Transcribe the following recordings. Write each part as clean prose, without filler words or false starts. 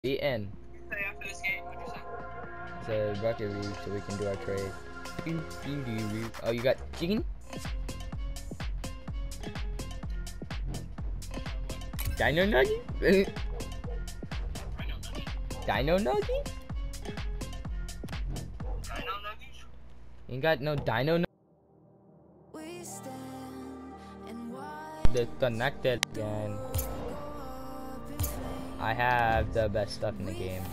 Be in. Say after this game, what'd you say? It's a bucket roof so we can do our trade. Oh, you got chicken? Dino nugget? Dino nugget? Dino Nuggies? You ain't got no dino nugget? Disconnected again. I have the best stuff in the game.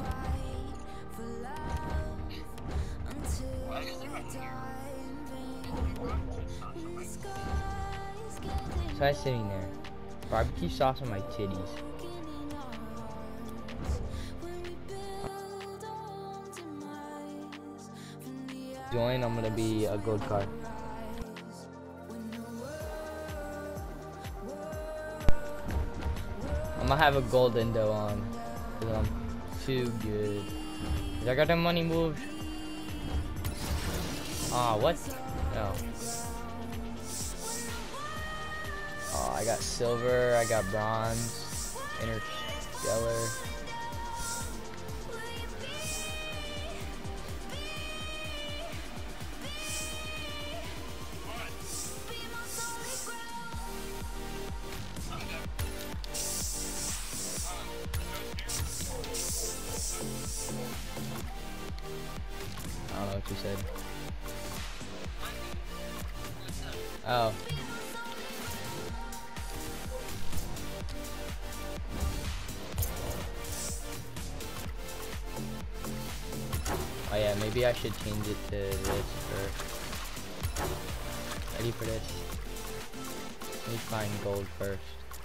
Why is there a here? So I was sitting there. Barbecue sauce on my titties. Join, I'm gonna be a gold card. I'm gonna have a gold endo on. Cause I'm too good. Cause I got the money moved. Ah, what? No. Oh, I got silver, I got bronze, interstellar. I don't know what you said. Oh. Oh yeah, maybe I should change it to this first. Ready for this? Let me find gold first.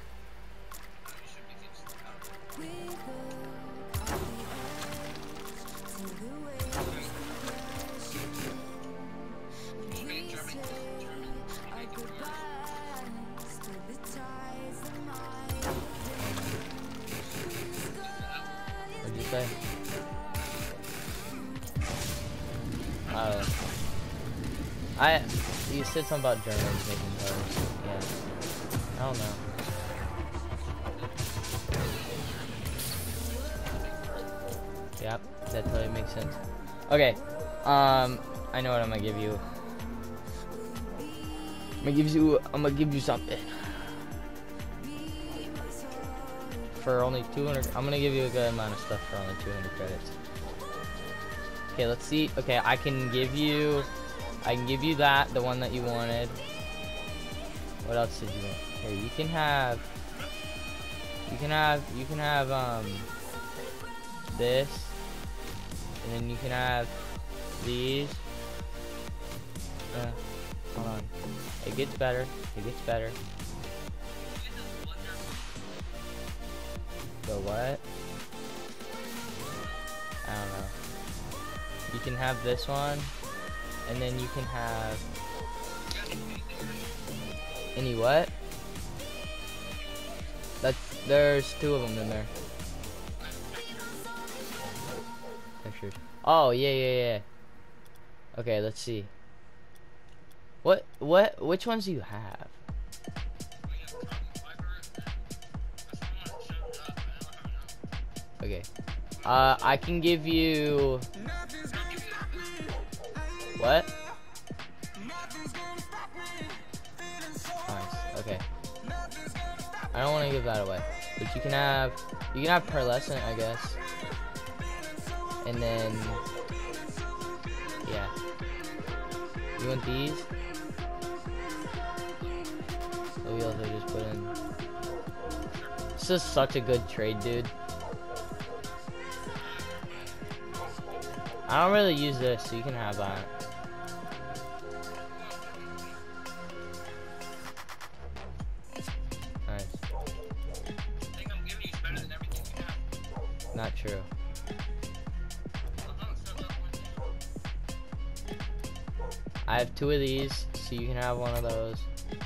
What'd you say? You said something about Germans making cars. Yeah. I don't know. Yep, that totally makes sense. Okay, I know what I'm gonna give you. I'm gonna give you something. For only 200, I'm gonna give you a good amount of stuff for only 200 credits. Okay, let's see. Okay, I can give you that, the one that you wanted. What else did you want? Here, you can have this, and then you can have these. Hold on. It gets better. It gets better. The what? I don't know. You can have this one, and then you can have any what? There's two of them in there. Pictures. Oh yeah. Okay, let's see. Which ones do you have? Okay. I can give you what? Nice. Okay. I don't want to give that away, but you can have pearlescent, I guess. And then yeah. You want these? So we also just put in. This is such a good trade, dude. I don't really use this, so you can have that. Nice. I think I'm giving you better than everything you have. Not true. I have two of these, so you can have one of those.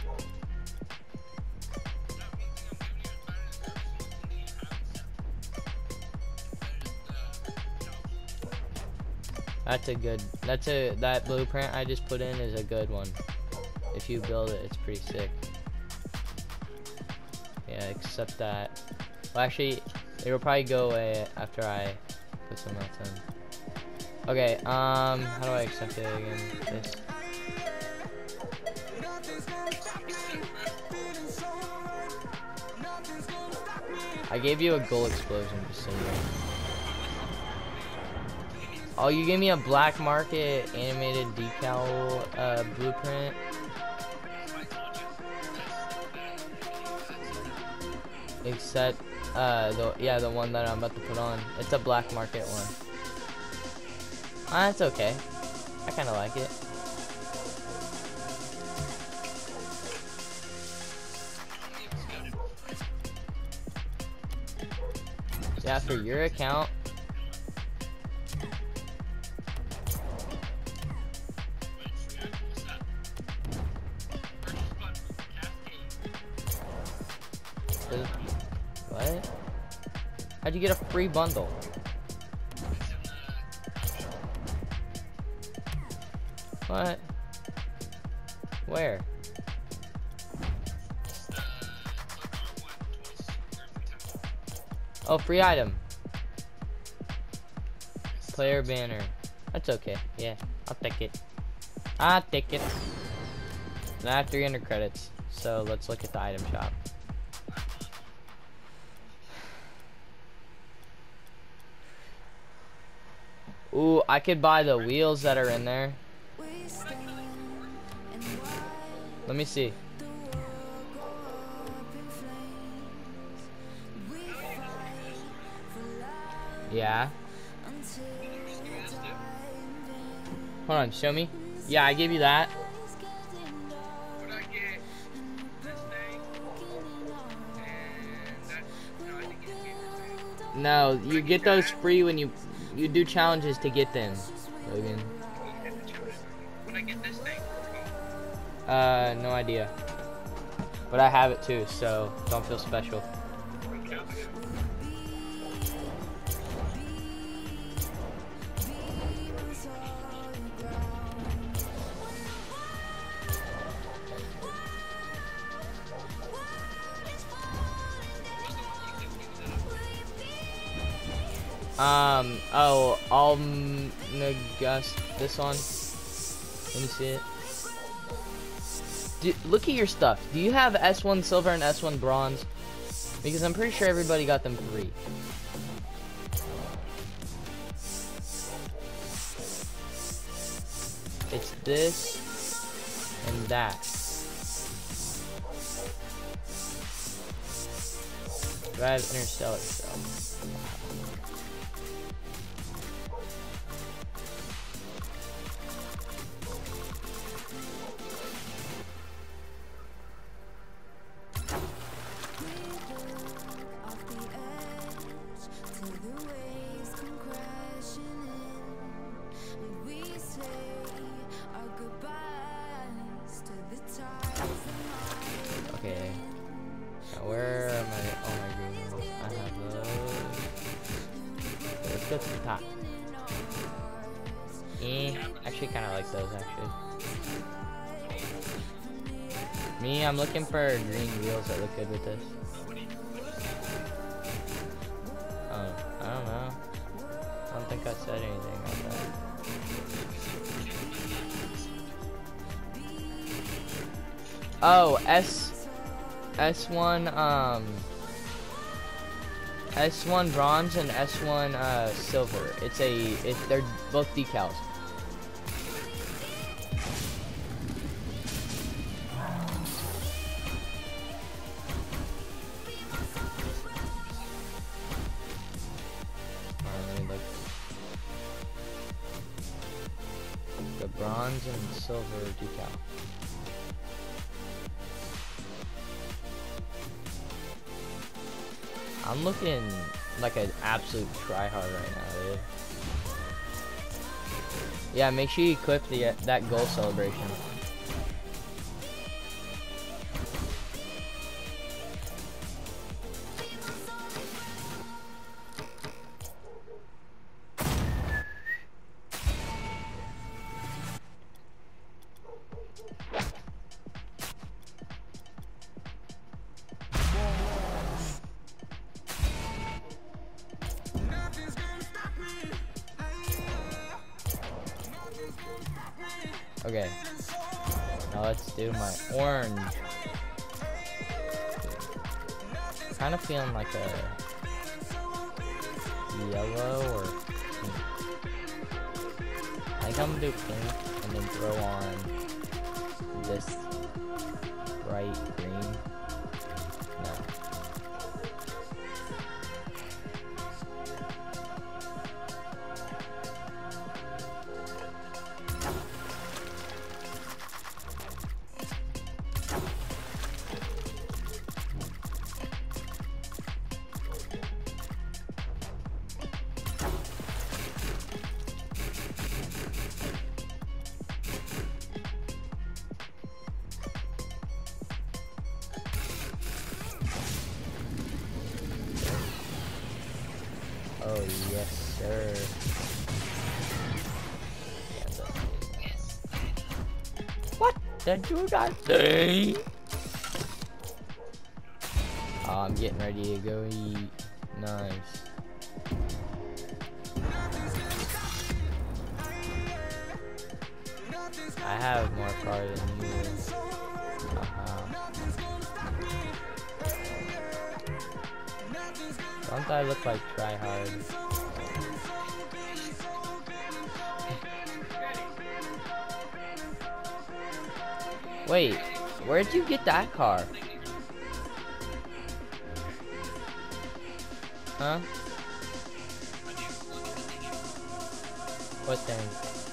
That blueprint I just put in is a good one. If you build it, it's pretty sick. Yeah, except that. Well, actually, It'll probably go away after I put some else in. Okay, how do I accept it again? This. I gave you a goal explosion, just so you know. Oh, you gave me a black market animated decal blueprint. Except, the one that I'm about to put on. It's a black market one. That's okay. I kind of like it. Yeah, for your account. What? How'd you get a free bundle? What? Where? Oh, free item. Player banner. That's okay. Yeah, I'll take it. I'll take it. And I have 300 credits. So let's look at the item shop. Ooh, I could buy the wheels that are in there. Let me see. Yeah. Hold on, show me. Yeah, I gave you that. Would I get this thing? And that, no, I think you gave this thing. No, you get those free when you do challenges to get them, Logan. Would I get this thing? No idea. But I have it too, so don't feel special. Oh, this one. Let me see it. Look at your stuff. Do you have S1 silver and S1 bronze? Because I'm pretty sure everybody got them free. It's this and that. Drive Interstellar Cell. Okay. Now where am I? Oh my goodness. I have those. Okay, let's go to the top. Actually kind of like those actually. Me, I'm looking for green wheels that look good with this. Oh, I don't know. I don't think I said anything like that. Oh, S1 S1 bronze and S1 silver. They're both decals. Let me look. The bronze and silver decal. I'm looking like an absolute tryhard right now, dude. Yeah, make sure you equip that goal celebration. Okay. Now let's do my orange. Kind of feeling like a yellow or pink. I think I'm gonna do pink and then throw on this bright green. No. Oh, yes, sir. What did you guys say? Oh, I'm getting ready to go eat. Nice. I have more car than you. Don't I look like try hard? Wait, where'd you get that car? Huh? What thing?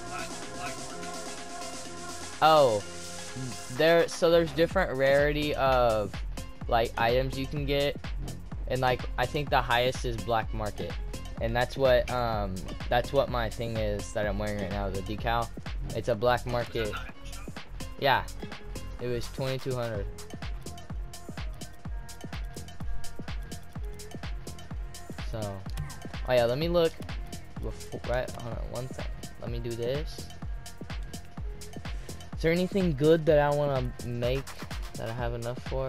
Oh, there's different rarity of like items you can get, and like I think the highest is black market, and that's what my thing is that I'm wearing right now, the decal. It's a black market. Yeah, it was 2,200. So, oh yeah, let me look. Right, hold on one second. Let me do this. Is there anything good that I want to make that I have enough for?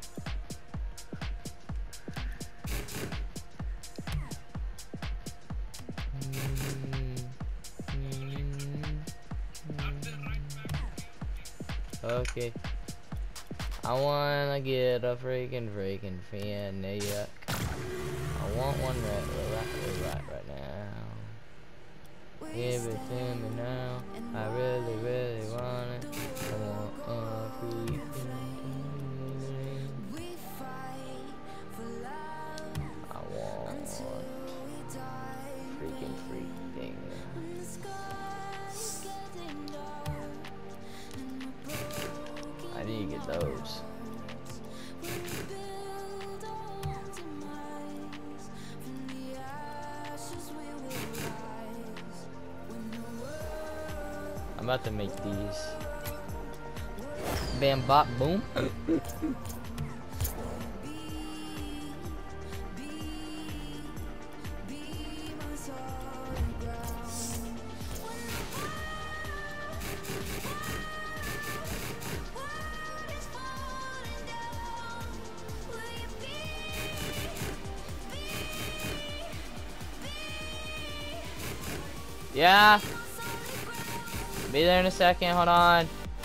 Okay. I want to get a freaking fan. Yuck. I want one right now. Give it to me now. I really want it. I want a freaking. I want freaking thing. I need to get those. I'm about to make these. Bam, bop, boom. Yeah. Be there in a second, hold on.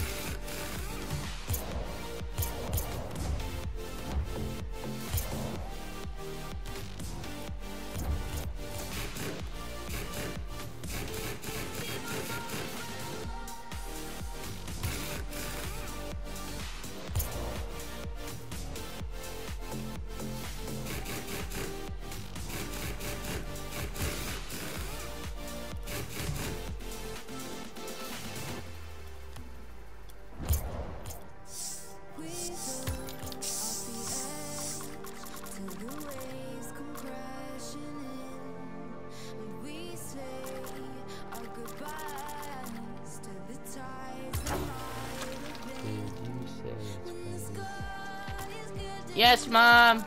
Yes, Mom.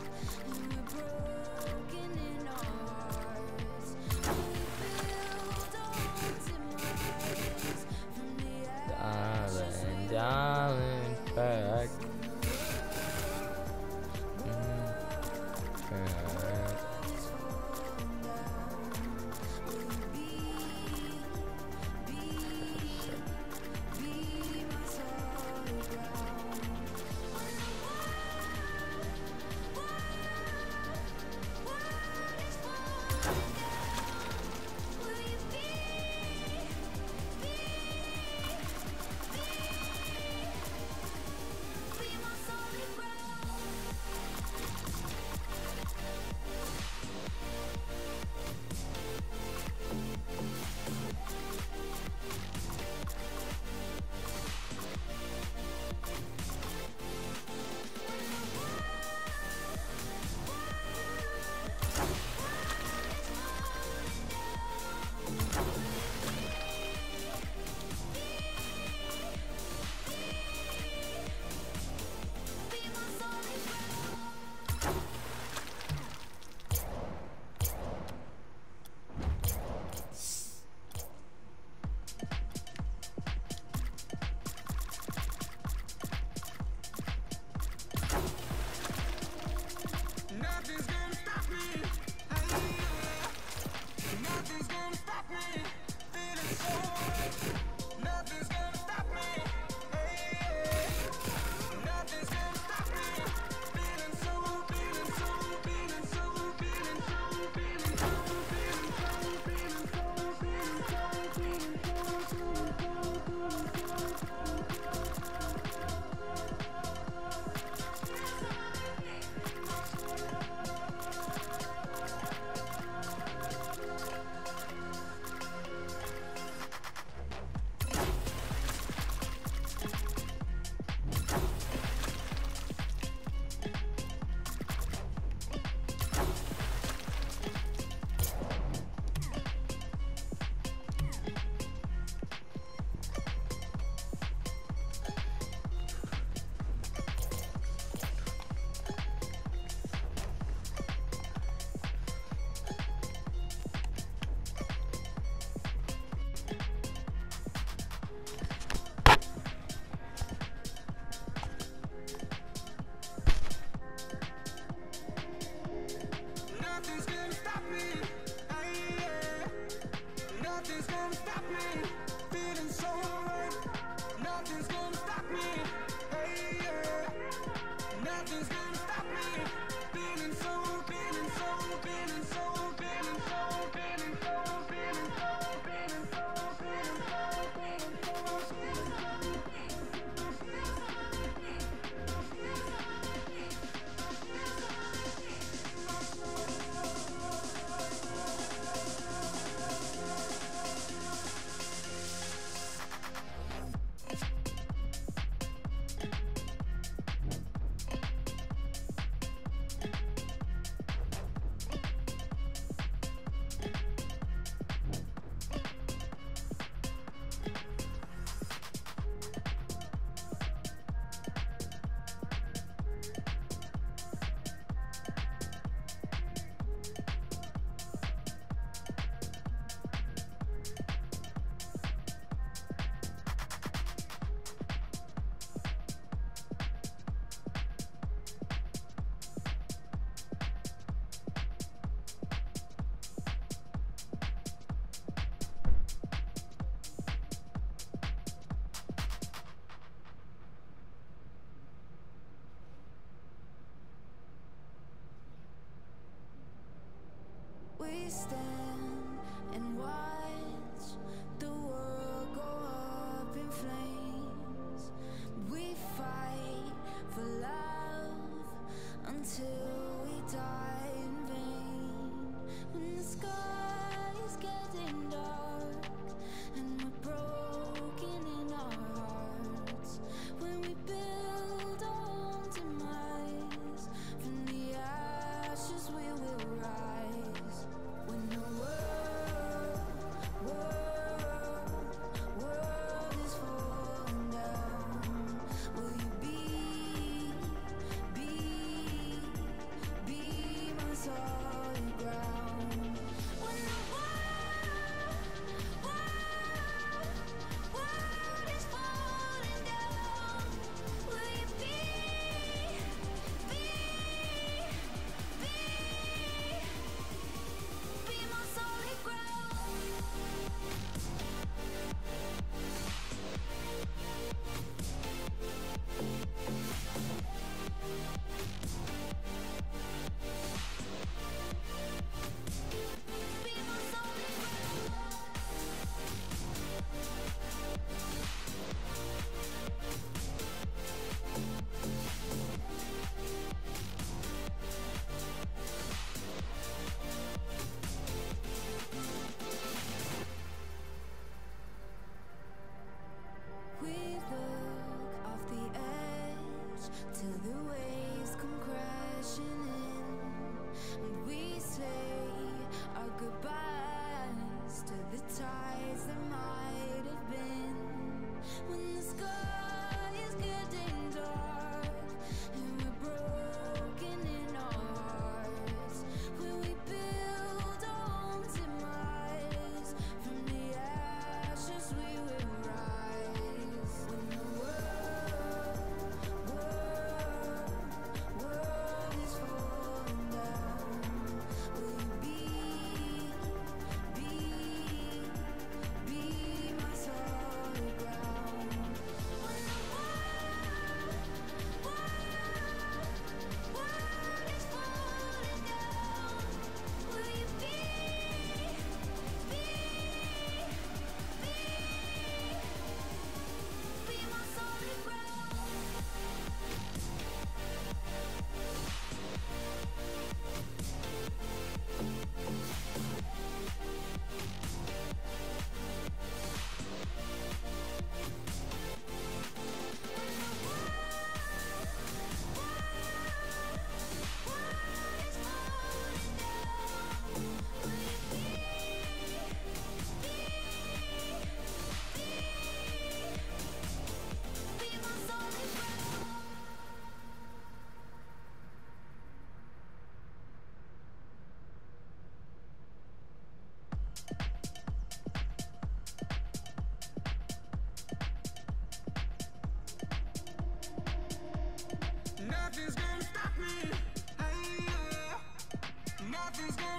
Darling, back. We stand and watch the world go up in flames. We fight for love until we die in vain. When the sky is getting dark and we're broken in our hearts, when we build our own demise, from the ashes we will rise. When the world is falling down, will you be my solid ground? When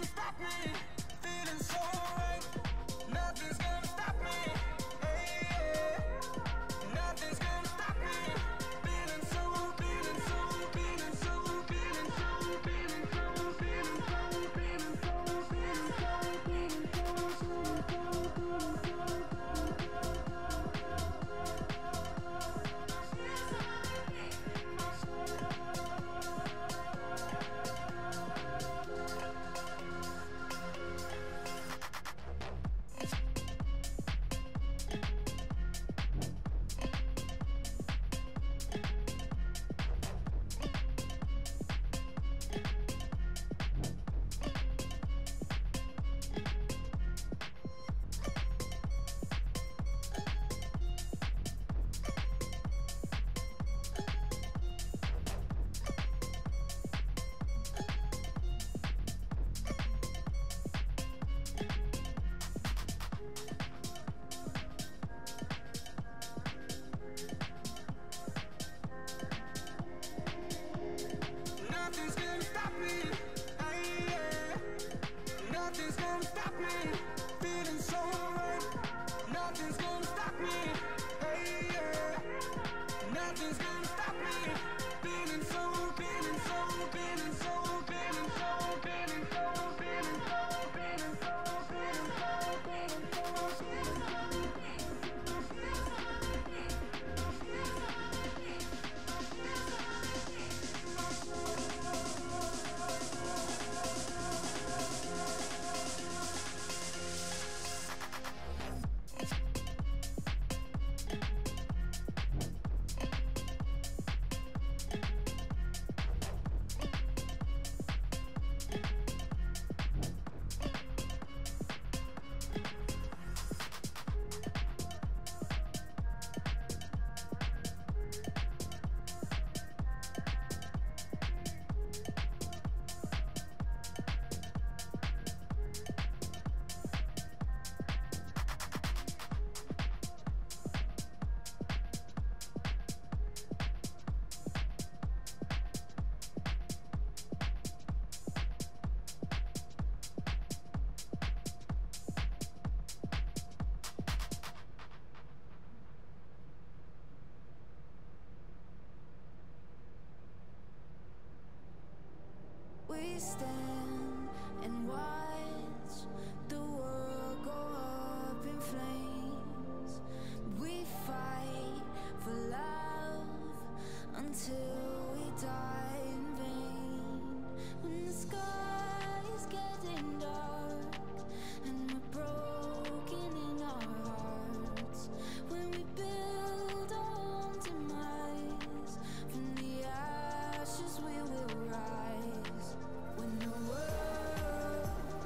gonna stop me. Feeling so right. Nothing's gonna stop me. Hey, yeah. Nothing's gonna stop me. Feeling so, feeling so, feeling so, feeling so, feeling so, feeling so, feeling so, feeling so, feeling Nothing's gonna stop me. Hey, yeah. Nothing's gonna stop me. Feeling so right. Nothing's gonna stop me. Hey, yeah. Nothing's gonna stop me. Feeling so, feeling so, feeling so, feeling so, feeling so, feeling so, feeling so, feeling so, feeling so, feeling so. We stand and watch the world go up in flames. We fight for love until we die in vain. When the sky is getting dark and we're broken in our hearts, when we build our own demise, from the ashes we will rise. When the world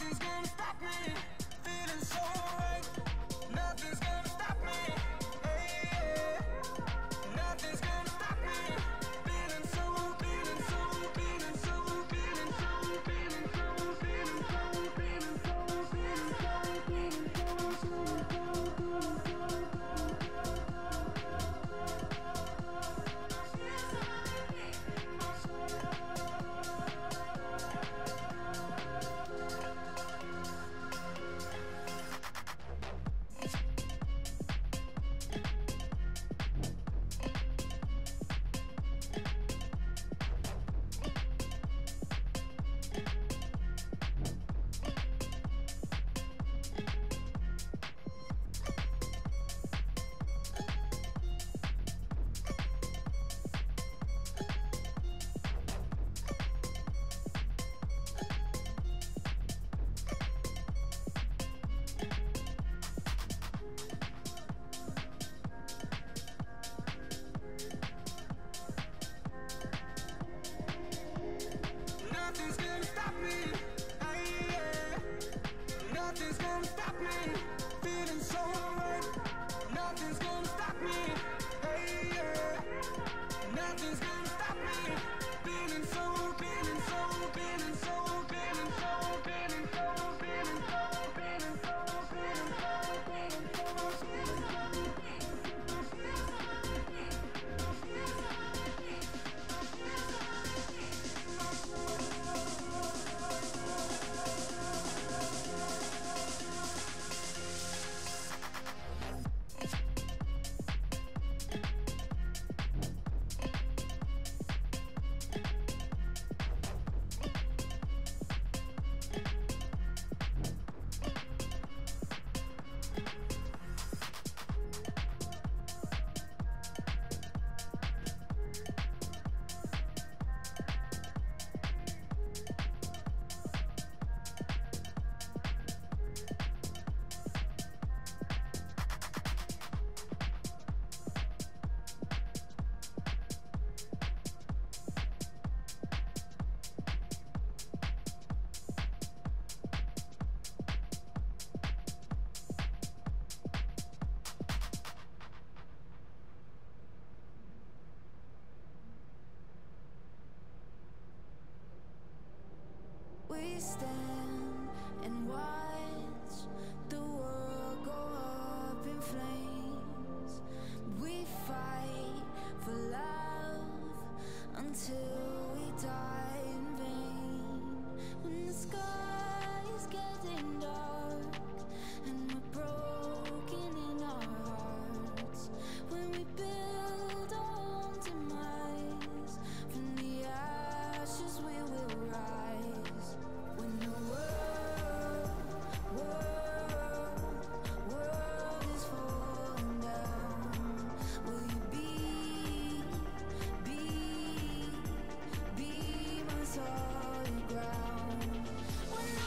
Nothing's gonna stop me, feeling so right. Nothing's gonna stop me, hey, yeah. Nothing's gonna stop me, feeling so, feeling so, feeling so, feeling so, feeling so, feeling so, feeling so, feeling so, nothing's gonna stop me, hey, yeah. Nothing's gonna stop me, feeling so right. Nothing's gonna stop me, hey, yeah. Nothing's gonna stop me, feeling so, feeling so, feeling so, feeling so, feeling so, feeling so, feeling so, feeling so, feeling so, feeling so. We stand and watch the world go up in flames. We fight for love until we die in vain. When the sky is getting dark and we're broken in our hearts, when we build our own demise, from the ashes we will rise. When the world is falling down, will you be my solid ground? When the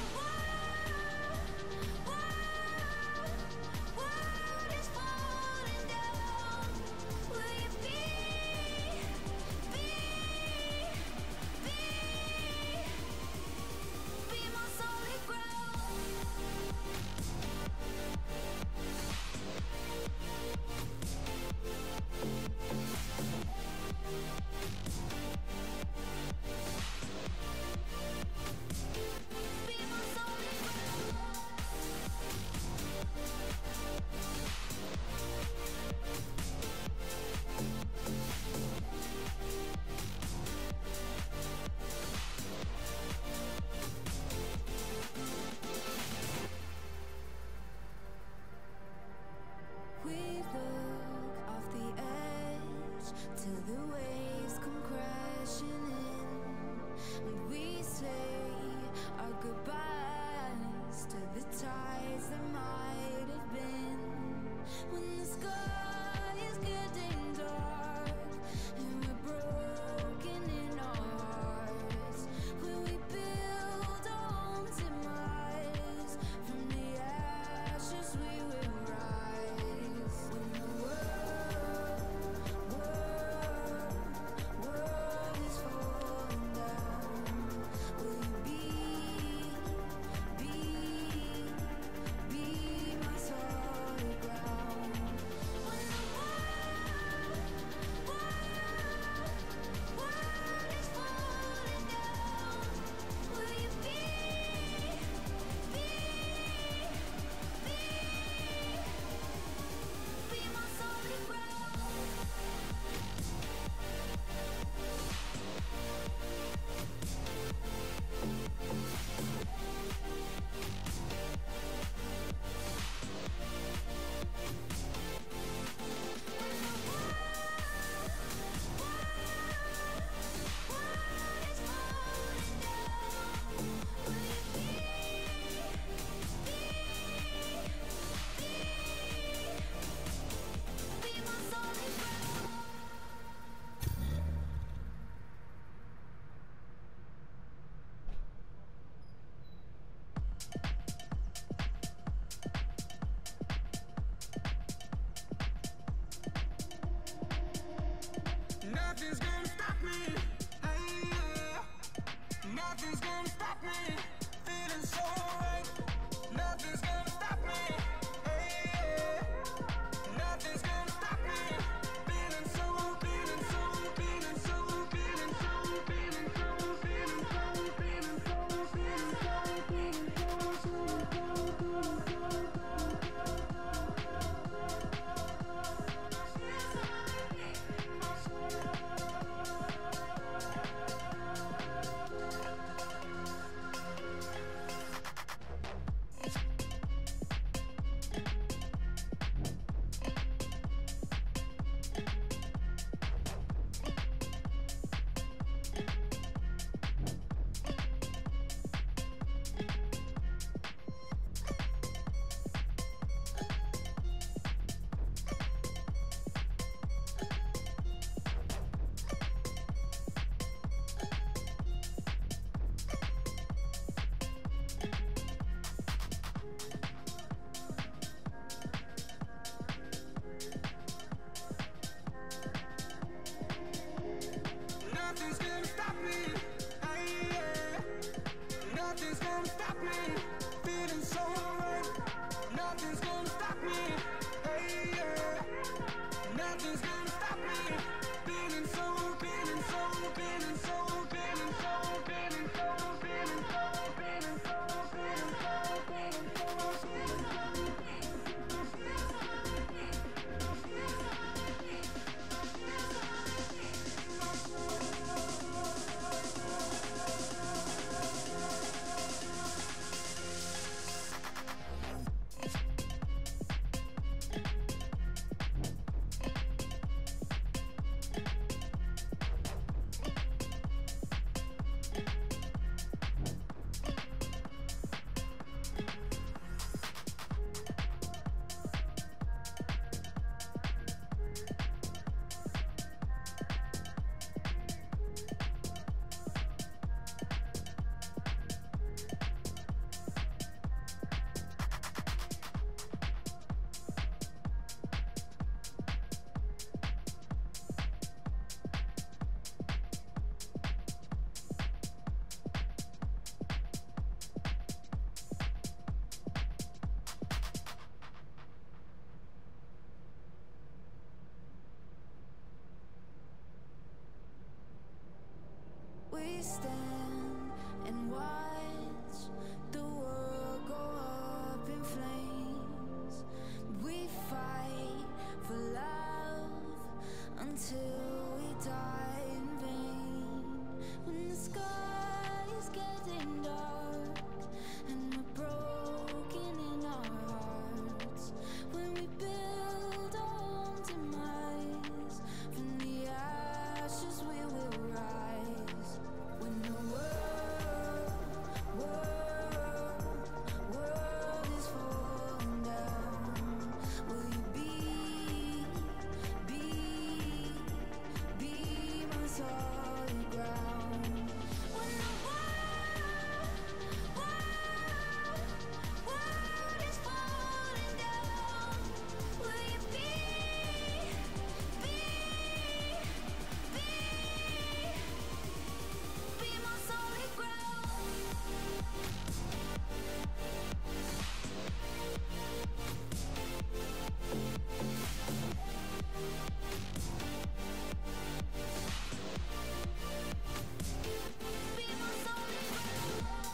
world is falling down, will you be my solid ground? Be my solid ground. We look off the edge till the waves come crashing in, and we say our goodbyes to the tides that might have been. When the sky is getting dark and we're broken in our hearts, when we build our own demise, from the ashes we will rise. When the world is falling down, will you be Nothing's gonna stop me, feeling so right. Nothing's gonna stop me, hey, yeah. Nothing's gonna stop me, feeling so, feeling so, feeling so, feeling so, feeling so, feeling so, feeling so, feeling so, feeling so, nothing's gonna stop me, hey, yeah. Nothing's gonna stop me, feeling so right. Nothing's gonna stop me, hey, yeah. Nothing's gonna stop me, feeling so, feeling so, feeling so, feeling so, feeling so, feeling so, feeling so, feeling so, feeling so, feeling so. We stand and watch the world go up in flames. We fight for love until we die in vain. When the sky is getting dark and we're broken in our hearts, when we build our own demise, from the ashes we will rise. When the world is falling down, will you be my solid ground? When the world is falling down, will you be my solid ground? Be my solid ground.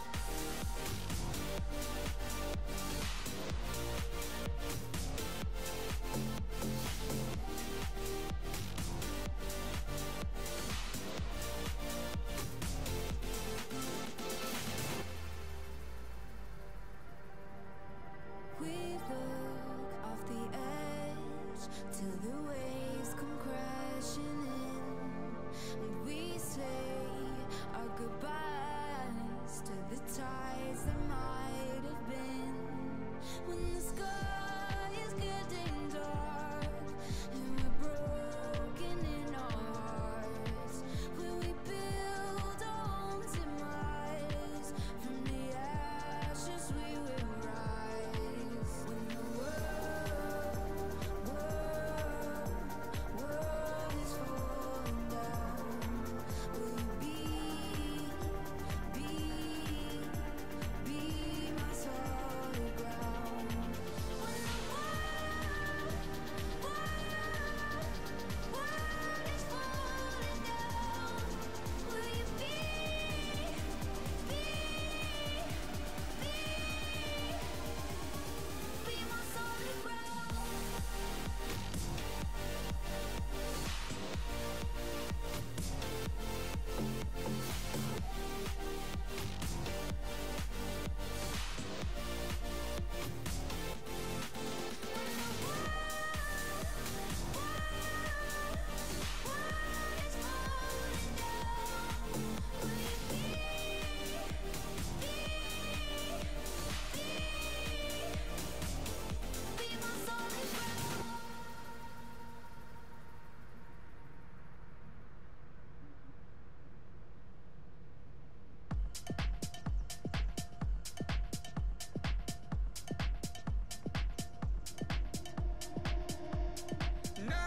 We look off the edge till the waves come crashing in, and we say our goodbyes to the tides that might have been. When the sky is getting dark and we're broken in our hearts, will we build our own demise? From the ashes we will rise. When the world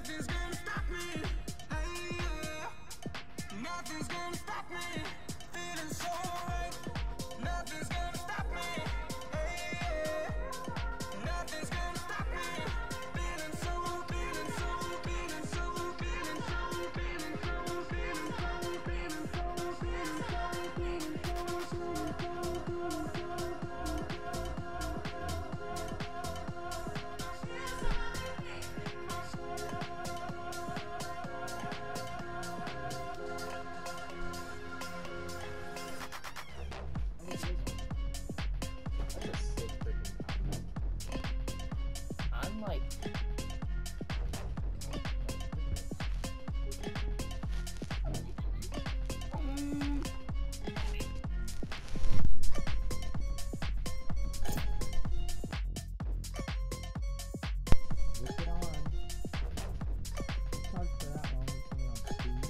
Nothing's gonna stop me. Hey, yeah. Nothing's gonna stop me. Feeling so right. Nothing's gonna stop me. Hey, yeah. Nothing's gonna stop me. Feeling so, feeling so, feeling so, feeling so, feeling so, feeling so, feeling so, feeling so, feeling so, feeling so, I'm like, Look it on. Charge for that one. It's only on speed.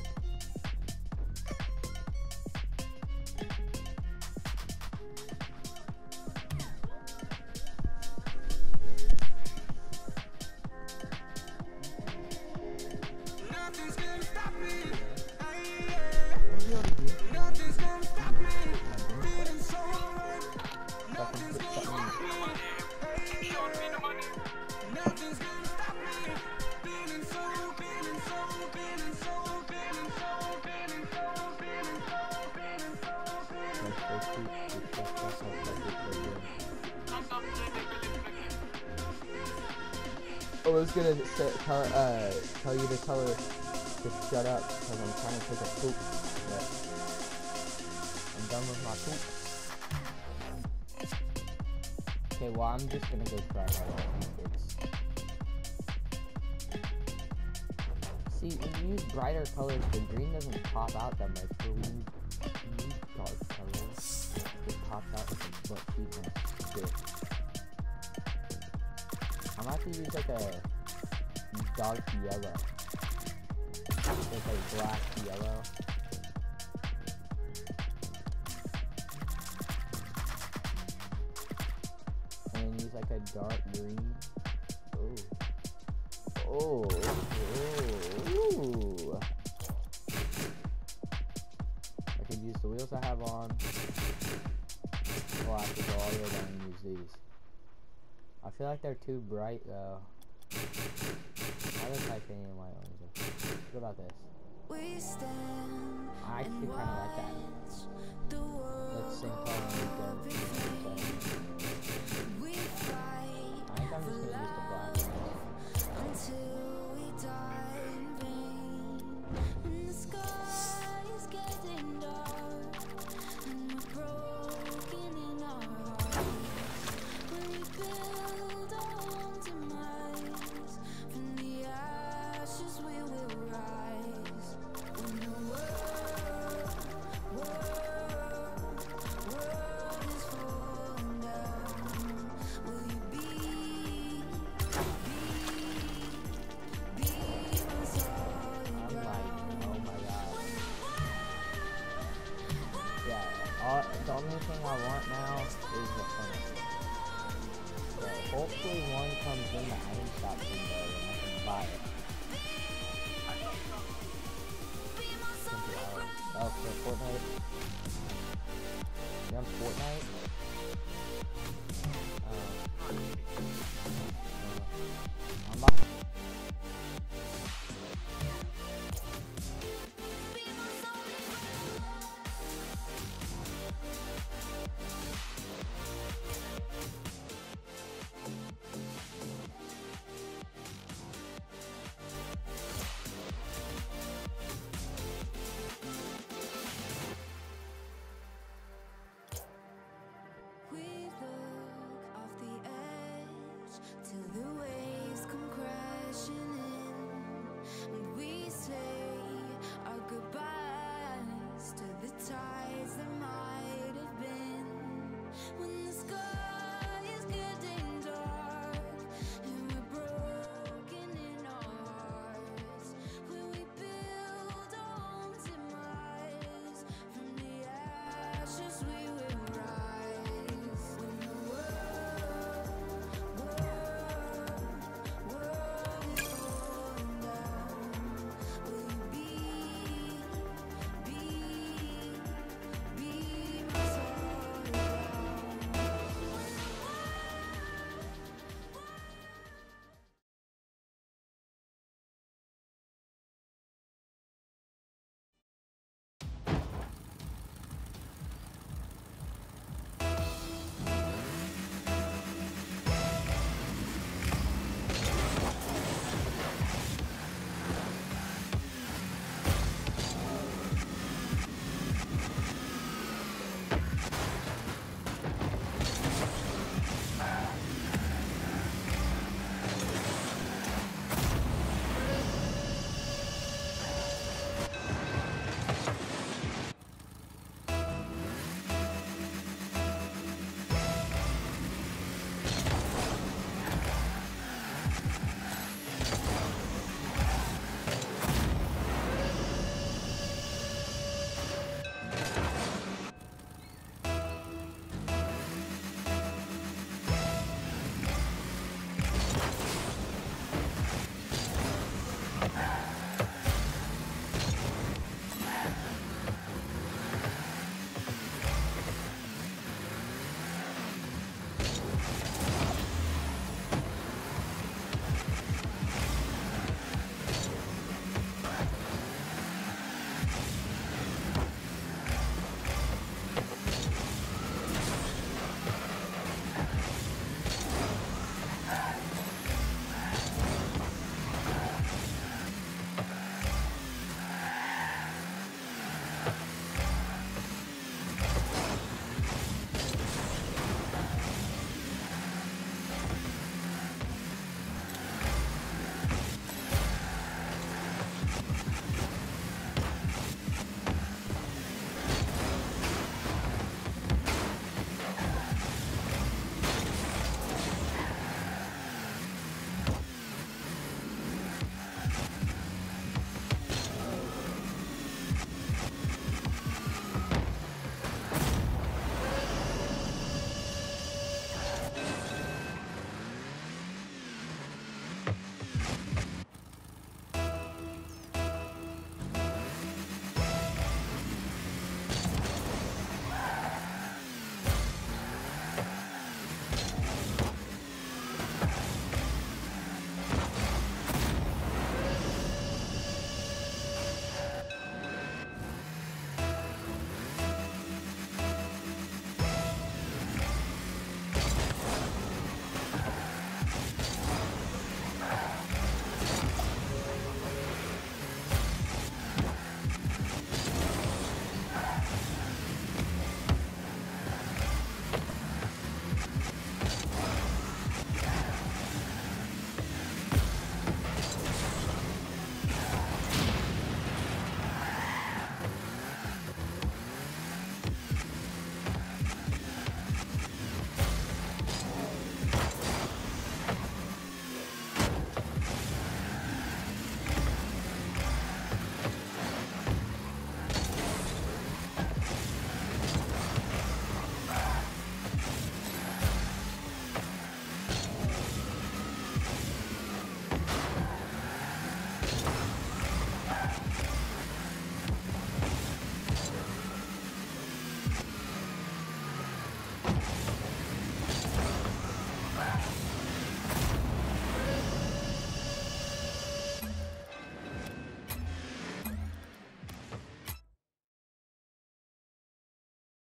nothing's gonna stop me. Hey, yeah. What do you already do? Nothing's gonna stop me. Feeling so right. Nothing's gonna stop me. Hey, yeah. Nothing's gonna stop me. Feeling so, feeling so, feeling so, feeling so, feeling so, feeling so, feeling so, feeling so. I was gonna tell you to tell her to shut up because I'm trying to take a poop. But I'm done with my poop. Okay, well I'm just gonna go try my See, when you use brighter colors, the green doesn't pop out that much. But when you use dark colors, it pops out like a butt cheek and shit. I'm gonna have to use like a dark yellow. Like a black yellow. And then use like a dark green. Oh. Ooh. I could use the wheels I have on. Well, I have to go all the way down and use these. I feel like they're too bright though. Other titanium white ones are. What about this? I actually kind of like that. Let's sing color and we don't. I think I'm just gonna use the black ones.